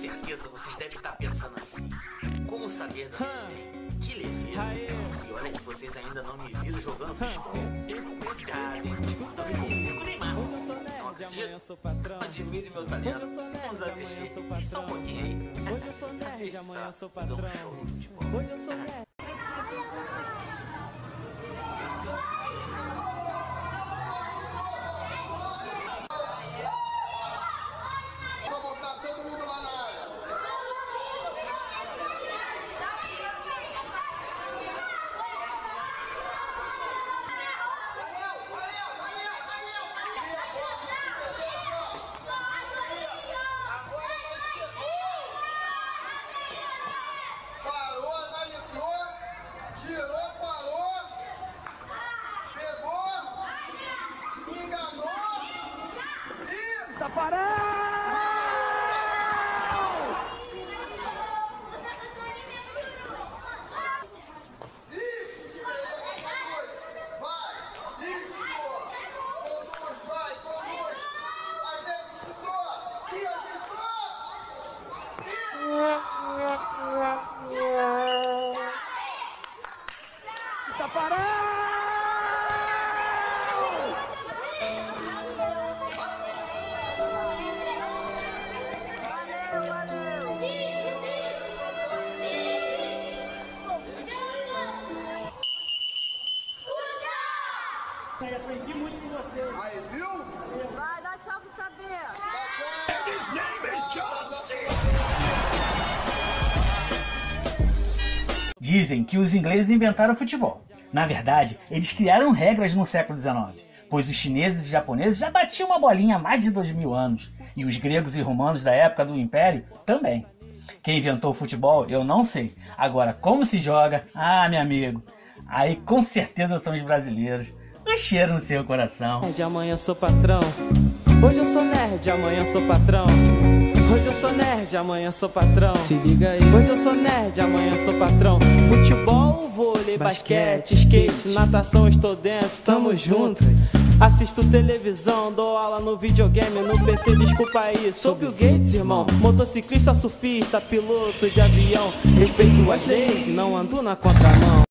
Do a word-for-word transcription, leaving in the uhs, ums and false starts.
certeza vocês devem estar pensando assim: como saber desse trem? Que leveza! E olha que vocês ainda não me viram jogando futebol. Cuidado, hein? Não me confundo com o Neymar. Não acredito? Admire meu talento. Vamos assistir. Só um pouquinho aí. Hoje eu sou nerd, amanhã eu sou patrão. Hoje eu sou nerd. Vou botar todo mundo lá na área. Parou, analisou, girou, parou, pegou, enganou e... Tá parado! Isso, que beleza, conduz, vai, isso, conduz, vai, conduz, a gente chutou, e agitou, e... Tá parado! Aprendi muito com você. Aí, viu? Vai, dá tchau pro saber. Dizem que os ingleses inventaram o futebol. Na verdade, eles criaram regras no século dezenove, pois os chineses e japoneses já batiam uma bolinha há mais de dois mil anos, e os gregos e romanos da época do Império também. Quem inventou o futebol, eu não sei. Agora, como se joga? Ah, meu amigo, aí com certeza são os brasileiros. Um cheiro no seu coração. Nerd, amanhã eu sou patrão. Hoje eu sou nerd, amanhã eu sou patrão. Hoje eu sou nerd, amanhã eu sou patrão. Se liga aí. Hoje eu sou nerd, amanhã eu sou patrão. Futebol, vôlei, basquete, skate, natação, estou dentro, tamo junto. Assisto televisão, dou aula no videogame, no P C, desculpa aí. Sou Bill Gates, irmão. Motociclista, surfista, piloto de avião. Respeito as leis, não ando na contramão.